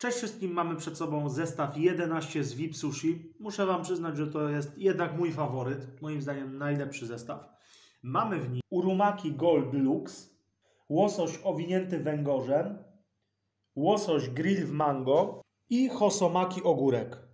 Cześć wszystkim, mamy przed sobą zestaw 11 z VIP Sushi. Muszę Wam przyznać, że to jest jednak mój faworyt, moim zdaniem najlepszy zestaw. Mamy w nim urumaki Gold Deluxe, łosoś owinięty węgorzem, łosoś grill w mango i hosomaki ogórek.